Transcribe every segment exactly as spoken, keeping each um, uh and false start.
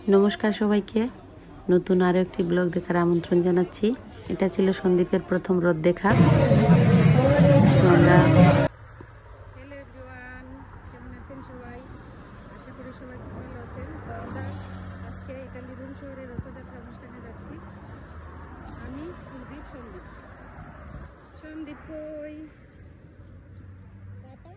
নমস্কার সবাইকে, নতুন আরও একটি ব্লগ দেখার আমন্ত্রণ জানাচ্ছি। এটা ছিল সন্দীপের প্রথম রথ দেখা। আমরা হ্যালো এভরিওয়ান, কেমন আছেন সবাই? আশা করি সবাই খুব ভালো আছেন। তো আমরা আজকে ইটালি রোম শহরে রথযাত্রা অনুষ্ঠানে যাচ্ছি। আমি কুলদীপ, সন্দীপ সন্দীপ কই পাপা?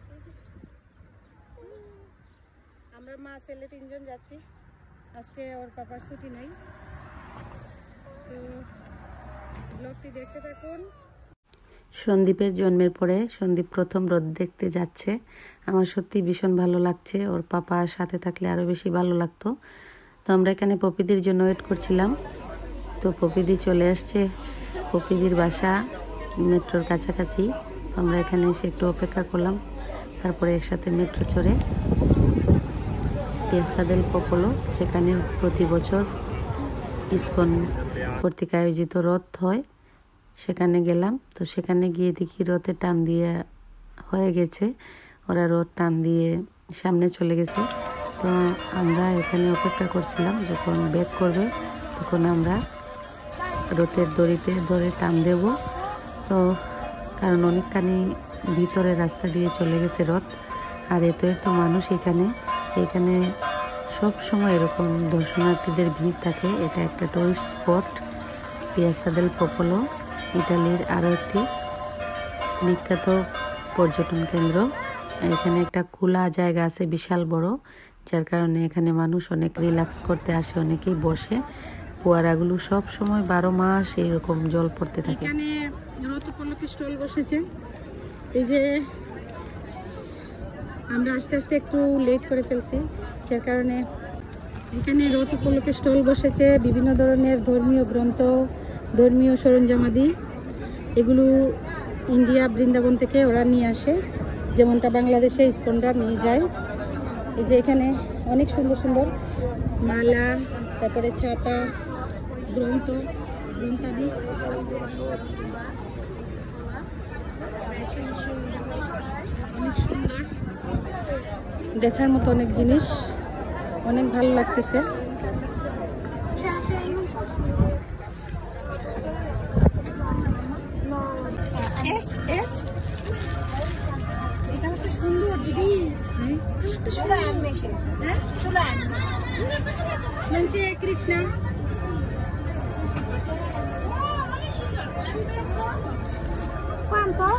আমরা মা ছেলে তিনজন যাচ্ছি। আজকে ওর পাপার ছুটি নেই, তো ব্লগটি দেখতে থাকুন। সন্দীপের জন্মের পরে সন্দীপ প্রথম রথ দেখতে যাচ্ছে। আমার সত্যি ভীষণ ভালো লাগছে। ওর পাপার সাথে থাকলে আরও বেশি ভালো লাগতো। তো আমরা এখানে পপিদির জন্য ওয়েট করছিলাম। তো পপিদি চলে আসছে। পপিদির বাসা মেট্রোর কাছাকাছি। আমরা এখানে এসে একটু অপেক্ষা করলাম, তারপরে একসাথে মেট্রো চড়ে পিয়াজা দেল পপোলো, যেখানে প্রতি বছর ইসকন কর্তৃক আয়োজিত রথ হয়, সেখানে গেলাম। তো সেখানে গিয়ে দেখি রথে টান দিয়ে হয়ে গেছে, ওরা রথ টান দিয়ে সামনে চলে গেছে। তো আমরা এখানে অপেক্ষা করছিলাম, যখন ব্যাক করবে তখন আমরা রথের দড়িতে ধরে টান দেব। তো কারণ অনেকখানি ভিতরে রাস্তা দিয়ে চলে গেছে রথ, আর এত এত মানুষ এখানে এখানে সব সময় এরকম দর্শনার্থীদের ভিড় থাকে। এটা একটা tourist spot, Piazza del Popolo, ইটালির আরও একটি বিখ্যাত পর্যটন কেন্দ্র। এখানে একটা খোলা জায়গা আছে, বিশাল বড়, যার কারণে এখানে মানুষ অনেক রিল্যাক্স করতে আসে, অনেকেই বসে। ফোয়ারাগুলো সব সময় বারো মাস এইরকম জল পড়তে থাকে। এখানে রথ উপলক্ষে স্টল বসেছে। এই যে আমরা আস্তে আস্তে একটু লেট করে ফেলছি, যার কারণে এখানে রথ উপলক্ষে স্টল বসেছে। বিভিন্ন ধরনের ধর্মীয় গ্রন্থ, ধর্মীয় সরঞ্জামাদি, এগুলো ইন্ডিয়া বৃন্দাবন থেকে ওরা নিয়ে আসে, যেমনটা বাংলাদেশে ইসকনরা নিয়ে যায়। এই যে এখানে অনেক সুন্দর সুন্দর মালা, তারপরে ছাতা, গ্রন্থ গ্রন্থাদি, অনেক সুন্দর দেখার মতো অনেক জিনিস, অনেক ভালো লাগতেছে। এটা হচ্ছে সুন্দর দিদি, মঞ্চে কৃষ্ণ quanto?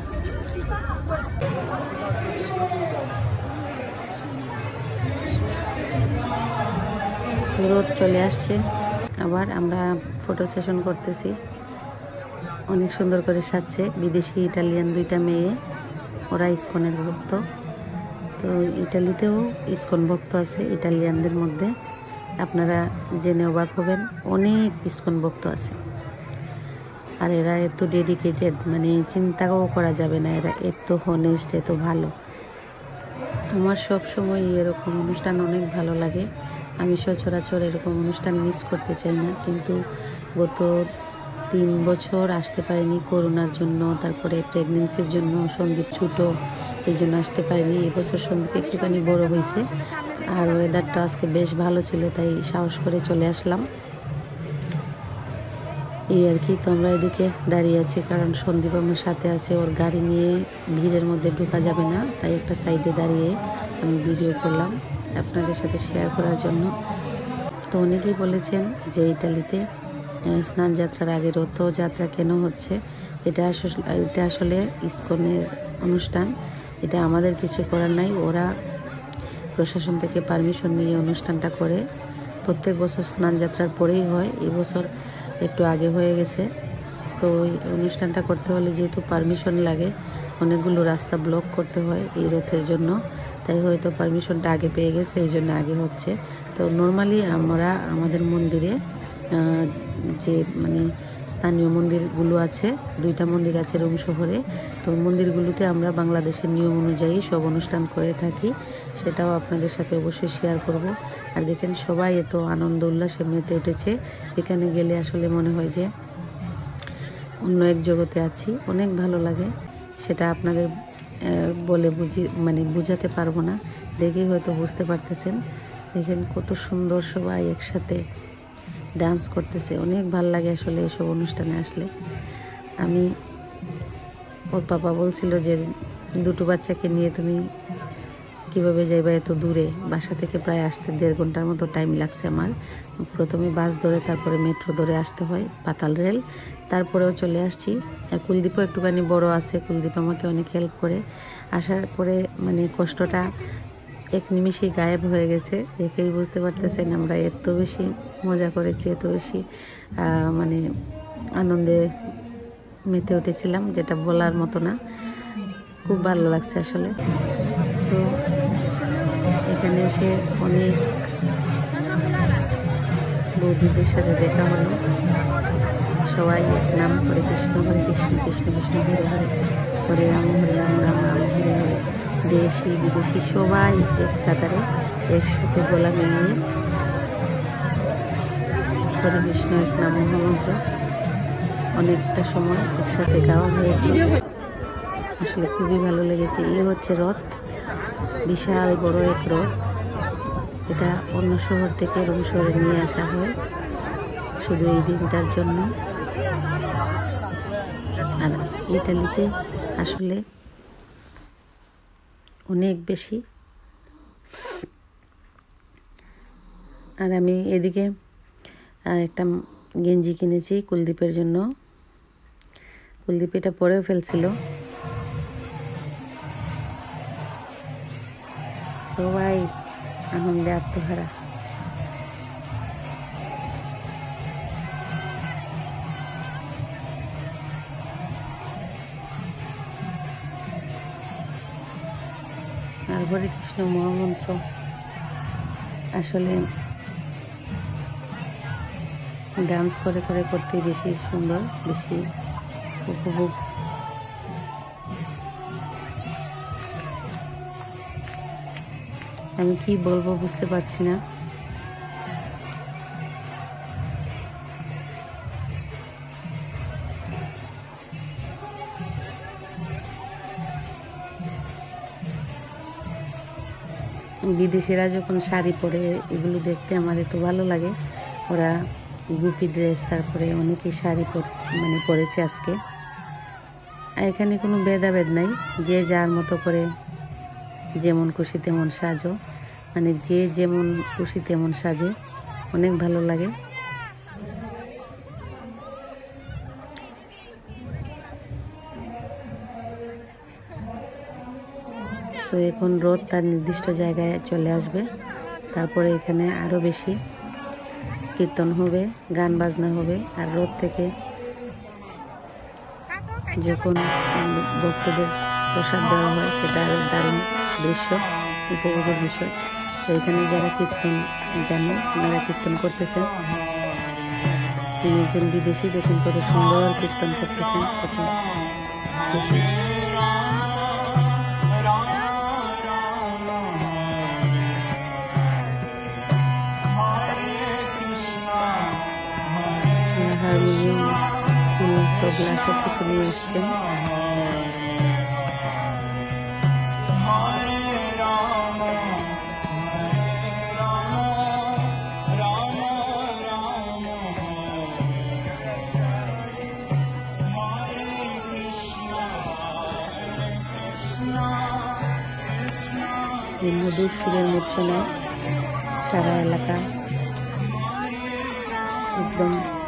রোদ চলে আসছে, আবার আমরা ফটো সেশন করতেছি। অনেক সুন্দর করে সাজছে বিদেশি ইটালিয়ান দুইটা মেয়ে, ওরা ইসকনের ভক্ত। তো ইটালিতেও ইসকন ভক্ত আছে ইটালিয়ানদের মধ্যে, আপনারা জেনে অবাক হবেন, অনেক ইসকন ভক্ত আছে। আর এরা এত ডেডিকেটেড, মানে চিন্তাও করা যাবে না, এরা এত হনেস্ট, এত ভালো। আমার সব সময় এরকম অনুষ্ঠান অনেক ভালো লাগে। আমি সচরাচর এরকম অনুষ্ঠান মিস করতে চাই না, কিন্তু গত তিন বছর আসতে পারিনি করোনার জন্য, তারপরে প্রেগনেন্সির জন্য। সন্দীপ ছোটো, এই জন্য আসতে পারিনি। এবছর সন্দীপ একটুখানি বড় হয়েছে, আর ওয়েদারটা আজকে বেশ ভালো ছিল, তাই সাহস করে চলে আসলাম, এই আর কি। তো আমরা এদিকে দাঁড়িয়ে আছি, কারণ সন্দীপ আমার সাথে আছে, ওর গাড়ি নিয়ে ভিড়ের মধ্যে ঢোকা যাবে না, তাই একটা সাইডে দাঁড়িয়ে আমি ভিডিও করলাম আপনাদের সাথে শেয়ার করার জন্য। তো অনেকেই বলেছেন যে ইটালিতে স্নান যাত্রার আগে রথযাত্রা কেন হচ্ছে। এটা আসলে এটা আসলে ইসকনের অনুষ্ঠান, এটা আমাদের কিছু করার নাই। ওরা প্রশাসন থেকে পারমিশন নিয়ে অনুষ্ঠানটা করে। প্রত্যেক বছর স্নান যাত্রার পরেই হয়, এই বছর একটু আগে হয়ে গেছে। তো ওই অনুষ্ঠানটা করতে হলে যেহেতু পারমিশন লাগে, অনেকগুলো রাস্তা ব্লক করতে হয় এই রথের জন্য, তাই হয়তো পারমিশনটা আগে পেয়ে গেছে, এই জন্য আগে হচ্ছে। তো নর্মালি আমরা আমাদের মন্দিরে যে মানে স্থানীয় মন্দিরগুলো আছে, দুইটা মন্দির আছে রোম শহরে, তো মন্দিরগুলোতে আমরা বাংলাদেশের নিয়ম অনুযায়ী সব অনুষ্ঠান করে থাকি, সেটাও আপনাদের সাথে অবশ্যই শেয়ার করব। আর দেখেন সবাই এত আনন্দ উল্লাসে মেতে উঠেছে, এখানে গেলে আসলে মনে হয় যে অন্য এক জগতে আছি, অনেক ভালো লাগে। সেটা আপনাদের বলে বুঝি মানে বুঝাতে পারবো না, দেখেই হয়তো বুঝতে পারতেছেন। দেখেন কত সুন্দর সবাই একসাথে ডান্স করতেছে। অনেক ভালো লাগে আসলে এসব অনুষ্ঠানে আসলে। আমি ওর পাপা বলছিল যে দুটো বাচ্চাকে নিয়ে তুমি কিভাবে যাইবা এত দূরে, বাসা থেকে প্রায় আসতে দেড় ঘন্টার মতো টাইম লাগছে আমার। প্রথমে বাস ধরে তারপরে মেট্রো ধরে আসতে হয়, পাতাল রেল, তারপরেও চলে আসছি। আর কুলদীপও একটুখানি বড় আছে, কুলদীপ আমাকে অনেক হেল্প করে। আসার পরে মানে কষ্টটা এক নিমিষেই গায়েব হয়ে গেছে। দেখেই বুঝতে পারতেছেন আমরা এত বেশি মজা করেছি, এত বেশি মানে আনন্দে মেতে উঠেছিলাম, যেটা বলার মতো না। খুব ভালো লাগছে আসলে। তো এখানে এসে অনেক বৌদিদের সাথে দেখা হলো। সবাই এক নাম করে কৃষ্ণ হরে কৃষ্ণ, কৃষ্ণ কৃষ্ণ হরে হরে, হরে রাম হরে রাম, রাম রাম হরে হরে। দেশি বিদেশি সবাই এক কাতারে একসাথে গলা মিলিয়ে হরে কৃষ্ণ এক নাম মহামন্ত্র অনেকটা সময় একসাথে গাওয়া হয়েছে। আসলে খুবই ভালো লেগেছে। এই হচ্ছে রথ, বিশাল বড় এক রথ। এটা অন্য শহর থেকে রুম শহরে নিয়ে আসা হয় শুধু এই দিনটার জন্য। আর ইটালিতে আসলে অনেক বেশি। আর আমি এদিকে একটা গেঞ্জি কিনেছি কুলদীপের জন্য। কুলদীপ এটা পরেও ফেলছিল। সবাই আনন্দে আত্মহারা। আর হরে কৃষ্ণ মহামন্ত্র আসলে ডান্স করে করে করতে বেশি সুন্দর, বেশি উপভোগ। আমি কি বলবো বুঝতে পারছি না। বিদেশিরা যখন শাড়ি পরে এগুলো দেখতে আমার এত ভালো লাগে। ওরা গুপি ড্রেস, তারপরে অনেকেই শাড়ি মানে পরেছে আজকে। আর এখানে কোনো ভেদাভেদ নাই, যে যার মতো করে যেমন খুশি তেমন সাজো, মানে যে যেমন খুশি তেমন সাজে। অনেক ভালো লাগে। তো এখন রথ তার নির্দিষ্ট জায়গায় চলে আসবে, তারপরে এখানে আরও বেশি কীর্তন হবে, গান বাজনা হবে। আর রথ থেকে যখন ভক্তদের প্রসাদ দেওয়া হয় সেটা আরও দারুণ দৃশ্য, উপভোগের বিষয়। তো এখানে যারা কীর্তন জানেন ওনারা কীর্তন করতেছেন। একজন বিদেশি দেখুন কত সুন্দর কীর্তন করতেছেন, কত বেশি। হারমোনিয়াম, ফুল, তবলা সব কিছু নিয়ে এসছেন। এই মধুর সুরের মূর্ছনায় সারা এলাকা একদম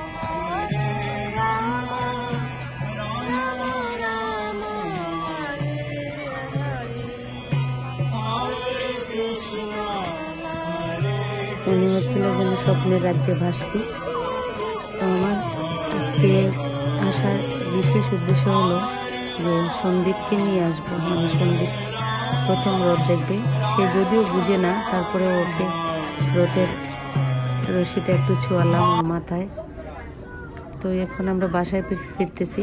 মনে হচ্ছিল যেন স্বপ্নের রাজ্যে ভাসছি। তো আমার আজকে আসার বিশেষ উদ্দেশ্য হলো যে সন্দীপকে নিয়ে আসবো। মানে সন্দীপ প্রথম রথ দেখবে, সে যদিও বুঝে না, তারপরে ওকে রথের রশিটা একটু ছোঁয়ালাম ওর মাথায়। তো এখন আমরা বাসায় ফিরতেছি।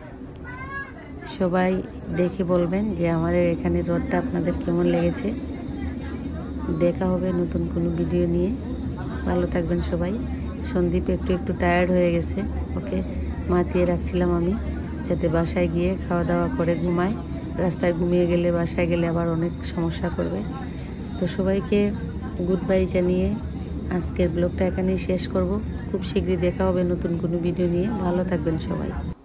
সবাই দেখে বলবেন যে আমাদের এখানে রথটা আপনাদের কেমন লেগেছে। দেখা হবে নতুন কোনো ভিডিও নিয়ে। ভালো থাকবেন সবাই। সন্দীপ একটু একটু টায়ার্ড হয়ে গেছে, ওকে মাতিয়ে রাখছিলাম আমি যাতে বাসায় গিয়ে খাওয়া দাওয়া করে ঘুমায়। রাস্তায় ঘুমিয়ে গেলে বাসায় গেলে আবার অনেক সমস্যা করবে। তো সবাইকে গুড বাই জানিয়ে আজকের ব্লগটা এখানেই শেষ করব। খুব শীঘ্রই দেখা হবে নতুন কোনো ভিডিও নিয়ে। ভালো থাকবেন সবাই।